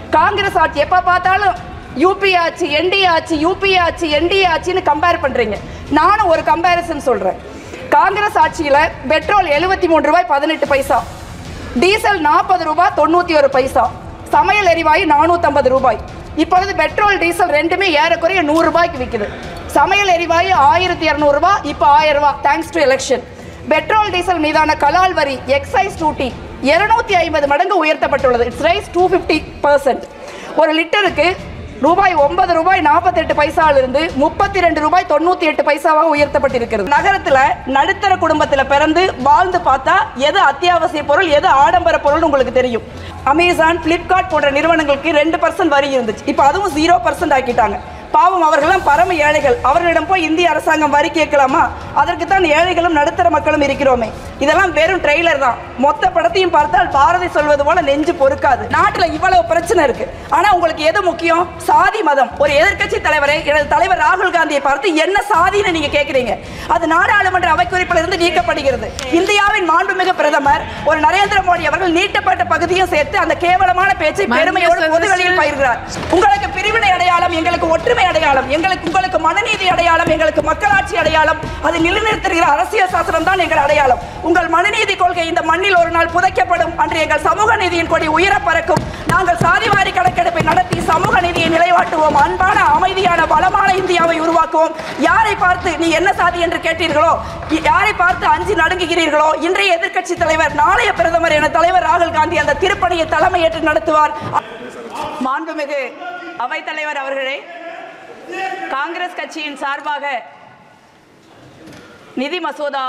காங்கிரஸ் ஆட்சி எப்ப பார்த்தாலும் யூபி ஆட்சி, என்டிஏ ஆட்சி, யூபி ஆட்சி, என்டிஏ ஆட்சின்னு கம்பேர் பண்றீங்க. நானும் ஒரு கம்பேரிசன் சொல்றேன். காங்கிரஸ் ஆட்சியில பெட்ரோல் 73 ரூபாய் 18 பைசா, டீசல் 40 ரூபாய் 91 பைசா, சமையல் எரிவாயு 450 ரூபாய். இப்பொழுது பெட்ரோல் டீசல் ரெண்டுமே ஏறக்குறைய 100 ரூபாய்க்கு விற்குது. சமையல் எரிவாயு 1200 ரூபாய், இப்போ 1000 ரூபாய், thanks to election. Petrol diesel மீதான கலால் வரி, எக்ஸைஸ் டியூட்டி 250 மடங்கு உயர்த்தப்பட்டுள்ளது. It's rise 250%. ஒரு லிட்டருக்கு ரூபாய் 9 ரூபாய் 48 பைசாவிலிருந்து 32 ரூபாய் 98 பைசாவாக உயர்த்தப்பட்டிருக்கிறது. நகரத்தில் நடுத்தர குடும்பத்தில் பிறந்து வாழ்ந்து பார்த்தா எது அத்தியாவசிய பொருள், எது ஆடம்பர பொருள் உங்களுக்கு தெரியும். அமேசான், பிளிப்கார்ட் போன்ற நிறுவனங்களுக்கு 2% வரி இருந்துச்சு. இப்போ அதுவும் 0% ஆக்கிட்டாங்க. பாவம், அவர்களெல்லாம் பரம ஏழைகள். அவர்களிடம் போய் இந்திய அரசாங்கம் வரி கேட்கலாமா? அதற்கு தான் ஏழைகளும் நடுத்தர மக்களும் இருக்கிறோமே. இதெல்லாம் வெறும் ட்ரெய்லர் தான். மொத்த படத்தையும் பார்த்தால் பாரதி சொல்வது போல நெஞ்சு பொறுக்காது. நாட்டில் இவ்வளவு பிரச்சனை இருக்கு. ஆனா உங்களுக்கு எது முக்கியம்? சாதி, மதம். ஒரு எதிர்க்கட்சி தலைவரை, எனது தலைவர் ராகுல் காந்தியை பார்த்து என்ன சாதின்னு நீங்க கேட்கிறீங்க. அது நாடாளுமன்ற அவைக்குறிப்பில் இருந்து நீக்கப்படுகிறது. இந்தியாவின் மாண்புமிகு பிரதமர் ஒரு நரேந்திர மோடி அவர்கள் நீட்டப்பட்ட பகுதியும் சேர்த்து அந்த கேவலமான பேச்சை பெருமையோடு பொதுவெளியில் பயிர்கிறார். உங்களுக்கு பிரிவினை அடையாளம், எங்களுக்கு ஒற்றுமை அடையாளம், உங்களுக்கு மனநீதி அடையாளம், எங்களுக்கு மக்களாட்சி அடையாளம். அது நிலைநிறுத்துகிற அரசியல் சாசனம் தான் எங்கள் அடையாளம். உங்கள் மனநீதி கொள்கை இந்த மண்ணில் ஒரு நாள் புதைக்கப்படும். அன்று எங்கள் சமூக நீதியின் கொடி உயர பறக்கும். நாங்கள் சாதிவாரி கணக்கெடுப்பை நடத்தி சமூக நீதியை நிலைவாட்டுவோம். அன்பான, அமைதியான, வளமான இந்தியாவை உருவாக்குவோம். யாரை பார்த்து நீ என்ன சாதி என்று கேட்டீர்களோ, யாரை பார்த்து அஞ்சி நடுங்குகிறீர்களோ, இன்றைய எதிர்க்கட்சி தலைவர், நாளைய பிரதமர் என தலைவர் ராகுல் காந்தி அந்த திருப்பணியை தலைமையேற்று நடத்துவார். மாண்புமிகு அவைத்தலைவர் அவர்களே, காங்கிரஸ் கட்சியின் சார்பாக நிதி மசோதா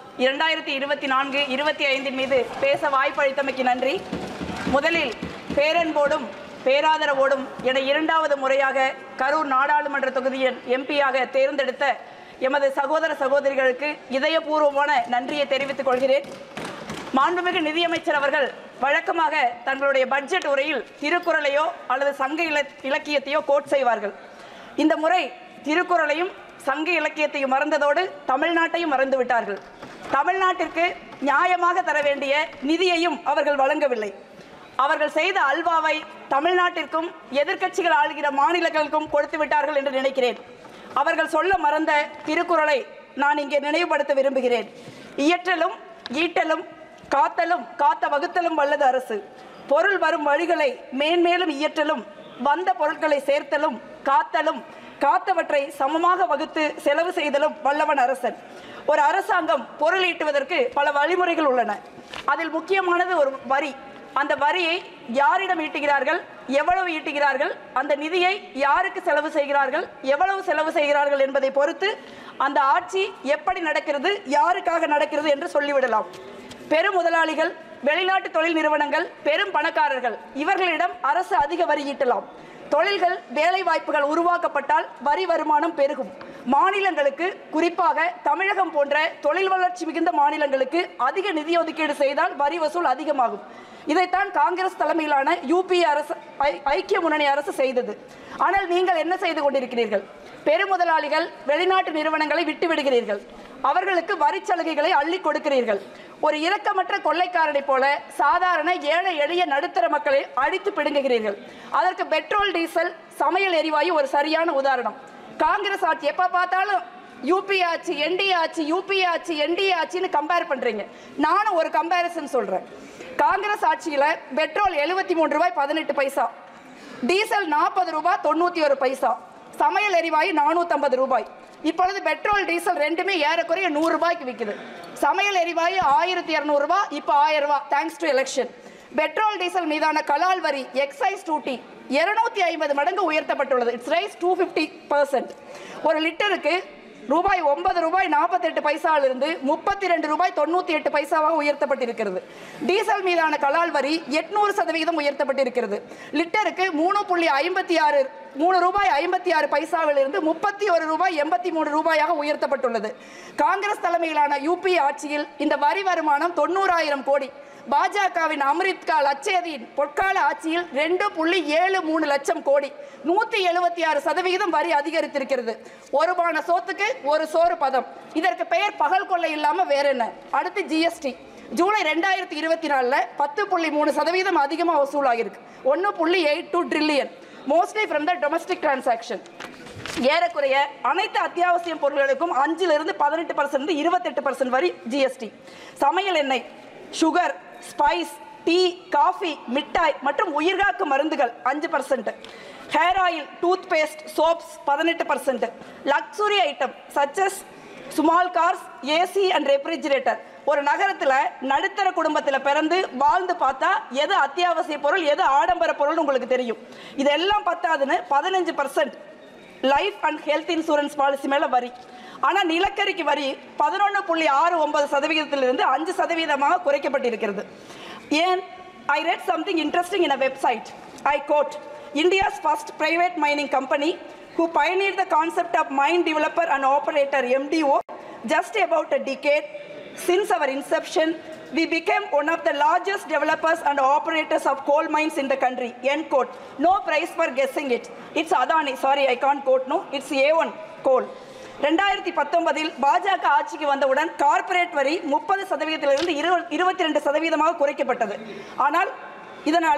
2024-25 மீது பேச வாய்ப்பளித்தமைக்கு நன்றி. முதலில் பேரன்போடும் பேராதரவோடும் என 2வது முறையாக கரூர் நாடாளுமன்ற தொகுதியின் எம்பியாக தேர்ந்தெடுத்த எமது சகோதர சகோதரிகளுக்கு இதயபூர்வமான நன்றியை தெரிவித்துக் கொள்கிறேன். மாண்புமிகு நிதியமைச்சர் அவர்கள் வழக்கமாக தங்களுடைய பட்ஜெட் உரையில் திருக்குறளையோ அல்லது சங்க இலக்கியத்தையோ கோட் செய்வார்கள். இந்த முறை திருக்குறளையும் சங்க இலக்கியத்தையும் மறந்ததோடு தமிழ்நாட்டையும் மறந்து விட்டார்கள். தமிழ்நாட்டிற்கு நியாயமாக தர வேண்டிய நிதியையும் அவர்கள் வழங்கவில்லை. அவர்கள் செய்த அல்வாவை தமிழ்நாட்டிற்கும் எதிர்க்கட்சிகள் ஆளுகிற மாநிலங்களுக்கும் கொடுத்து விட்டார்கள் என்று நினைக்கிறேன். அவர்கள் சொல்ல மறந்த திருக்குறளை நான் இங்கே நினைவுபடுத்த விரும்புகிறேன். இயற்றலும் ஈட்டலும் காத்தலும் காத்த வகுத்தலும் வல்லது அரசு. பொருள் வரும் வழிகளை மேன்மேலும் இயற்றலும் வந்த பொருட்களை சேர்த்தலும் காத்தலும் காத்தவற்றை சமமாக வகுத்து செலவு செய்தலும் வல்லவன் அரசன். ஒரு அரசாங்கம் பொருள் ஈட்டுவதற்கு பல வழிமுறைகள் உள்ளன. அதில் முக்கியமானது ஒரு வரி. அந்த வரியை யாரிடம் ஈட்டுகிறார்கள், எவ்வளவு ஈட்டுகிறார்கள், அந்த நிதியை யாருக்கு செலவு செய்கிறார்கள், எவ்வளவு செலவு செய்கிறார்கள் என்பதை பொறுத்து அந்த ஆட்சி எப்படி நடக்கிறது, யாருக்காக நடக்கிறது என்று சொல்லிவிடலாம். பெரும் முதலாளிகள், வெளிநாட்டு தொழில் நிறுவனங்கள், பெரும் பணக்காரர்கள், இவர்களிடம் அரசு அதிக வரி ஈட்டலாம். தொழில்கள், வேலை வாய்ப்புகள் உருவாக்கப்பட்டால் வரி வருமானம் பெருகும். மாநிலங்களுக்கு, குறிப்பாக தமிழகம் போன்ற தொழில் வளர்ச்சி மிகுந்த மாநிலங்களுக்கு அதிக நிதி ஒதுக்கீடு செய்தால் வரி வசூல் அதிகமாகும். இதைத்தான் காங்கிரஸ் தலைமையிலான யூபிஏ அரசு, ஐக்கிய முன்னணி அரசு செய்தது. ஆனால் நீங்கள் என்ன செய்து கொண்டிருக்கிறீர்கள்? பெருமுதலாளிகள், வெளிநாட்டு நிறுவனங்களை விட்டு விடுகிறீர்கள். அவர்களுக்கு வரி சலுகைகளை அள்ளி கொடுக்கிறீர்கள். ஒரு இரக்கமற்ற கொள்ளைக்காரனை போல சாதாரண ஏழை எளிய நடுத்தர மக்களை அடித்து பிடுங்குகிறீர்கள். அதற்கு பெட்ரோல், டீசல், சமையல் எரிவாயு ஒரு சரியான உதாரணம். காங்கிரஸ் ஆட்சி எப்ப பார்த்தாலும் யூபி ஆட்சி, என்டிஏ ஆட்சி, யூபி ஆட்சி, என்டிஏ ஆட்சின்னு கம்பேர் பண்றீங்க. நானும் ஒரு கம்பேரிசன் சொல்றேன். காங்கிரஸ் ஆட்சியில பெட்ரோல் 73 ரூபாய் 18 பைசா, டீசல் 40 ரூபாய் 91 பைசா, சமையல் எரிவாயு 450 ரூபாய். இப்பொழுது பெட்ரோல் டீசல் ரெண்டுமே ஏறக்குறைய 100 ரூபாய்க்கு விற்குது. சமையல் எரிவாயு 1200 ரூபாய், இப்போ 1000 ரூபாய், thanks to election. Petrol diesel மீதான கலால் வரி, எக்ஸைஸ் டியூட்டி 250 மடங்கு உயர்த்தப்பட்டுள்ளது. It's rise 250%. ஒரு லிட்டருக்கு ரூபாய் 9 ரூபாய் 48 பைசாவிலிருந்து 32 ரூபாய் 98 பைசாவாக உயர்த்தப்பட்டிருக்கிறது. டீசல் மீதான கலால் வரி 800% உயர்த்தப்பட்டிருக்கிறது. லிட்டருக்கு 3 ரூபாய் 56 பைசாவிலிருந்து 31 ரூபாய் 83 ரூபாயாக உயர்த்தப்பட்டுள்ளது. காங்கிரஸ் தலைமையிலான யூபி ஆட்சியில் இந்த வரி வருமானம் 90,000 கோடி. பாஜகவின் அமிர்த்கா லட்சேதியின் பொற்கால ஆட்சியில் 2.73 லட்சம் கோடி, 176% வரி அதிகரித்திருக்கிறது. ஒரு பான சோத்துக்கு ஒரு சோறு பதம். இதற்கு பெயர் பகல் கொள்ளை இல்லாம வேற என்ன? அடுத்து ஜிஎஸ்டி. ஜூலை 2024 10.3% அதிகமாக வசூலாகிருக்கு. 1.82 trillion, mostly from the domestic transaction. ஏறக்குறைய அனைத்து அத்தியாவசிய பொருட்களுக்கும் 5% 18% 28% வரி ஜிஎஸ்டி. சமையல் எண்ணெய், சுகர், ஸ்பைஸ், டீ, காஃபி, மிட்டாய் மற்றும் உயிர்காக்கும் மருந்துகள் 5%, hair oil, toothpaste, soaps 18%, luxury item such as small cars, AC and refrigerator. ஒரு நகரத்தில் நடுத்தர குடும்பத்தில் பிறந்து வாழ்ந்து பார்த்தா எது அத்தியாவசிய பொருள், எது ஆடம்பர பொருள் உங்களுக்கு தெரியும். இதெல்லாம் பத்தாதுன்னு 15% life and health insurance policy மேலே வரி. ஆனால் நிலக்கரிக்கு வரி 11.69%இலிருந்து 5% குறைக்கப்பட்டிருக்கிறது. ஏன்? I read something interesting in a website. I quote, India's first private mining company who pioneered the concept of mine developer and operator MDO just about a decade since our inception, we became one of the largest developers and operators of coal mines in the country. End quote. No prize for guessing it. It's Adani. Sorry, I can't quote. No, it's A1 coal. 2019 பாஜக ஆட்சிக்கு வந்தவுடன் corporate வரி 30%இலிருந்து 22% குறைக்கப்பட்டது. ஆனால் இதனால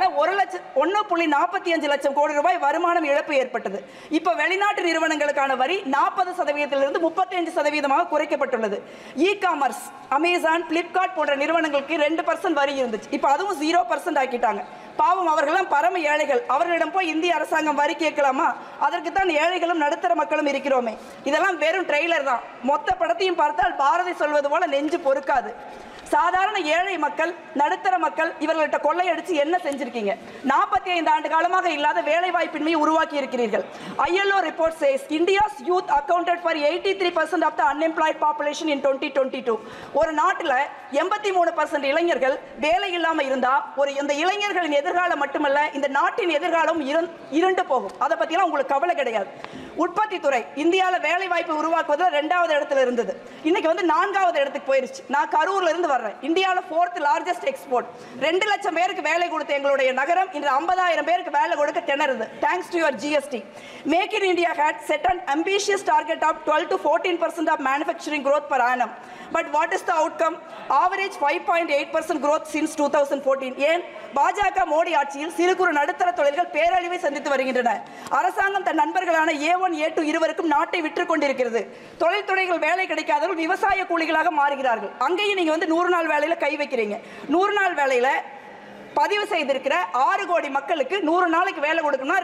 1.45 லட்சம் கோடி ரூபாய் வருமானம் இழப்பு ஏற்பட்டது. இப்போ வெளிநாட்டு நிறுவனங்களுக்கான வரி 40%இலிருந்து 35% குறைக்கப்பட்டுள்ளது. இ காமர்ஸ், அமேசான், பிளிப்கார்ட் போன்ற நிறுவனங்களுக்கு 2% வரி இருந்துச்சு. இப்போ அதுவும் 0% ஆக்கிட்டாங்க. பாவம், அவர்களெல்லாம் பரம ஏழைகள். அவர்களிடம் போய் இந்திய அரசாங்கம் வரி கேட்கலாமா? அதற்கு தான் ஏழைகளும் நடுத்தர மக்களும் இருக்கிறோமே. இதெல்லாம் வெறும் ட்ரெய்லர் தான். மொத்த படத்தையும் பார்த்தால் பாரதி சொல்வது போல நெஞ்சு பொறுக்காது. சாதாரண ஏழை மக்கள், நடுத்தர மக்கள் இவர்கள்ட்ட கொள்ளையடிச்சு என்ன செஞ்சிருக்கீங்க? 45 ஆண்டு காலமாக இல்லாத வேலை வாய்ப்பின்மையை உருவாக்கி இருக்கிறீர்கள். ILO report says India's youth accounted for 83% of the unemployed population in 2022. ஒரு நாட்டில் 83% இளைஞர்கள் வேலை இல்லாம இருந்தா இந்த இளைஞர்களின் எதிர்காலம் மட்டுமல்ல, இந்த நாட்டின் எதிர்காலம் இருண்டு போகும். அதை பத்திலாம் உங்களுக்கு கவலை கிடையாது. உற்பத்தி துறை இந்தியாவில் வேலை வாய்ப்பு உருவாக்குவதில் 2வது இடத்துல இருந்தது. இன்னைக்கு 4வது இடத்துக்கு போயிருச்சு. நான் கரூர்ல இருந்து வர்றேன். இந்தியாவில் 4th largest எக்ஸ்போர்ட். 2 லட்சம் பேருக்கு வேலை கொடுத்த எங்களுடைய நகரம் இன்று 50,000 பேருக்கு வேலை கொடுக்க திணறுது. Thanks to your GST. Make in India had set an ambitious target of 12 to 14% of manufacturing growth per annum. But what is the outcome? Average 5.8% growth since 2014. ஏன்? பாஜக மோடி ஆட்சியில் சிறு குறு நடுத்தர தொழில்கள் பேரழிவை சந்தித்து வருகின்றன. அரசாங்கம் தன் நண்பர்களான A1 A2 இருவருக்கும் நாட்டை விற்று கொண்டிருக்கிறது. தொழில்துறைகள் வேலை கிடைக்காதவர்கள் விவசாய கூலிகளாக மாறுகிறார்கள். அங்கேயும் நீங்க 100 நாள் வேலையில கை வைக்கிறீங்க. 100 நாள் வேலையில பதிவு செய்திருக்கிற 6 கோடி மக்களுக்கு 100 நாளைக்கு வேலை கொடுக்கணும்னா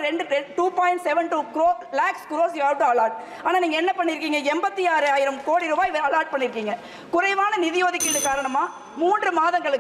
2.72 lakhs crores you have to allot. ஆனா நீங்க என்ன பண்ணிருக்கீங்க? 86,000 கோடி ரூபாய் அலாட் பண்ணிருக்கீங்க. குறைவான நிதி ஒதுக்கீடு காரணமா 4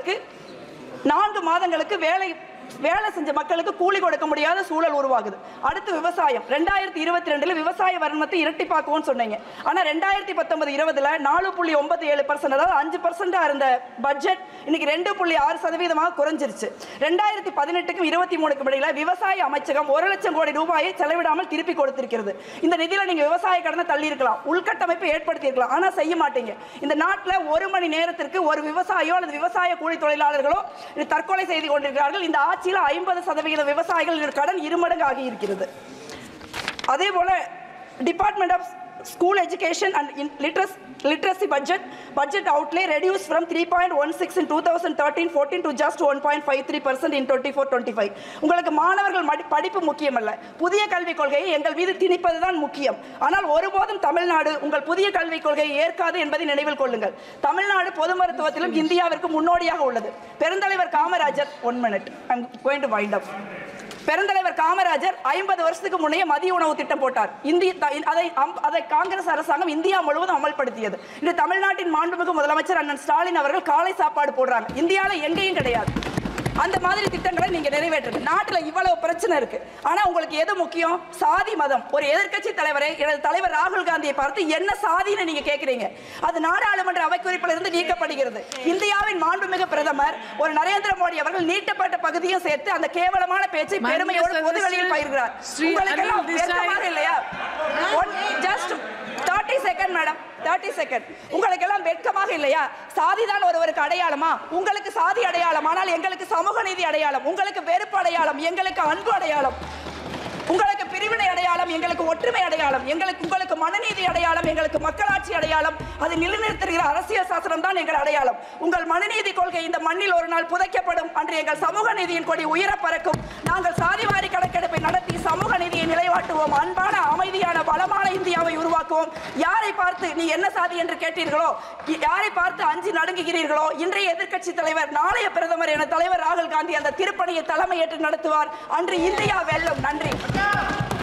மாதங்களுக்கு வேலை செஞ்ச மக்களுக்கு கூலி கொடுக்க முடியாத சூழல் உருவாகுது. அடுத்து விவசாயம். 2022 விவசாய வருமானத்தை இரட்டிப்பாக்குவோம்னு சொன்னீங்க. ஆனா 2019-20 4.97%, அதாவது 5% இருந்த பட்ஜெட் இன்னைக்கு 2.6% குறைஞ்சிருச்சு. 2018க்கும் 23க்கும் இடையில விவசாய அமைச்சகம் 1 லட்சம் கோடி ரூபாயை செலவிடாமல் திருப்பி கொடுத்திருக்கிறது. இந்த நிதியில நீங்க விவசாய கடனை தள்ளி இருக்கலாம், உள்கட்டமைப்பை ஏற்படுத்தி இருக்கலாம், ஆனா செய்ய மாட்டீங்க. இந்த நாட்டில் 1 மணி நேரத்திற்கு ஒரு விவசாயியோ அல்லது விவசாய கூலி தொழிலாளர்களோ தற்கொலை செய்து கொண்டிருக்கிறார்கள். இந்த ஆட்சியில் 50% விவசாயிகள் கடன் 2 மடங்கு ஆகி இருக்கிறது. அதே போல department of school education and literacy budget outlay reduced from 3.16 in 2013-14 to just 1.53% in 24-25. உங்களுக்கு மாணவர்கள் படிப்பு முக்கியமல்ல, புதிய கல்விக் கொள்கையை எங்கள் மீது திணிப்பதுதான் முக்கியம். ஆனால் ஒருபோதும் தமிழ்நாடு உங்கள் புதிய கல்விக் கொள்கையை ஏற்காது என்பதை நினைவில் கொள்ளுங்கள். தமிழ்நாடு பொது மருத்துவத்திலும் இந்தியாவிற்கு முன்னோடியாக உள்ளது. பெருந்தலைவர் Kamarajar, 1 minute, I'm going to wind up. பெருந்தலைவர் காமராஜர் 50 வருஷத்துக்கு முன்னே மதிய உணவு திட்டம் போட்டார். அதை காங்கிரஸ் அரசாங்கம் இந்தியா முழுவதும் அமல்படுத்தியது. இந்த தமிழ்நாட்டின் மாண்புமிகு முதலமைச்சர் அண்ணன் ஸ்டாலின் அவர்கள் காலை சாப்பாடு போடுறாங்க. இந்தியாவில் எங்கேயும் கிடையாது. அந்த மாதிரி திட்டங்களை நீங்க நிறைவேற்றுங்க. நாட்டில் இவ்வளவு பிரச்சனை இருக்கு. ஆனா உங்களுக்கு எது முக்கியம்? சாதி மதம். ஒரு எதிர்க்கட்சி தலைவரை, எனது தலைவர் ராகுல் காந்தியை பார்த்து என்ன சாதின்னு நீங்க கேட்கிறீங்க. அது நாடாளுமன்ற அவைக்குறிப்பில் இருந்து நீக்கப்படுகிறது. இந்தியாவின் மாண்புமிகு பிரதமர் ஒரு நரேந்திர மோடி அவர்கள் நீட்டப்பட்ட பகுதியும் சேர்த்து அந்த கேவலமான பேச்சை பெருமையோடு பொதுவெளியில் பயிர்கிறார். உங்களுக்கு எல்லாம் வெட்கமாக இல்லையா? Just 30 second madam, 30 second. உங்களுக்கு எல்லாம் வெட்கமாக இல்லையா? சாதிதான் ஒருவருக்கு அடையாளமா? உங்களுக்கு சாதி அடையாளம், ஆனால் எங்களுக்கு சமூக நீதி அடையாளம். உங்களுக்கு வெறுப்பு அடையாளம், எங்களுக்கு அன்பு அடையாளம். உங்களுக்கு பிரிவினை அடையாளம், எங்களுக்கு ஒற்றுமை அடையாளம். உங்களுக்கு மனநீதி அடையாளம், எங்களுக்கு மக்களாட்சி அடையாளம். அதை நிலைநிறுத்துகிற அரசியல் சாசனம் தான் எங்கள் அடையாளம். உங்கள் மனநீதி கொள்கை இந்த மண்ணில் ஒரு நாள் புதைக்கப்படும். அன்று எங்கள் சமூக நீதியின் கொடி உயர பறக்கும். நாங்கள் சாதிவாரி கணக்கெடுப்பை நடத்தி சமூக நீதியை நிலைநாட்டுவோம். அன்பான, அமைதியான, வளமான இந்தியாவை உருவாக்குவோம். யாரை பார்த்து நீ என்ன சாதி என்று கேட்டீர்களோ, யாரை பார்த்து அஞ்சு நடுங்குகிறீர்களோ, இன்றைய எதிர்க்கட்சி தலைவர், நாளைய பிரதமர் என தலைவர் ராகுல் காந்தி அந்த திருப்பணியை தலைமையேற்று நடத்துவார். அன்று இந்தியா வெல்லும். நன்றி.